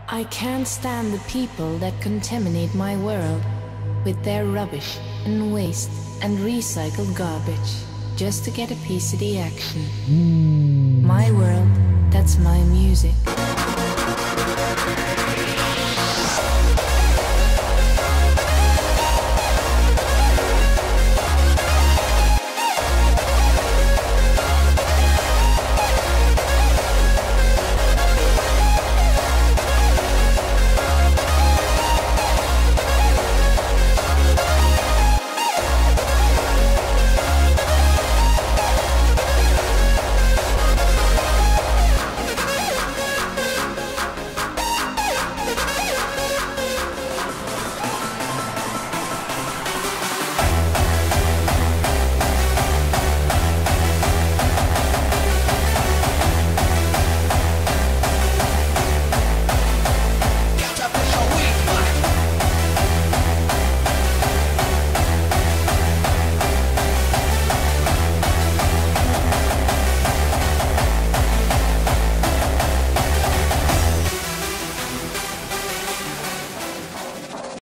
I can't stand the people that contaminate my world with their rubbish and waste and recycled garbage just to get a piece of the action. My world, that's my music.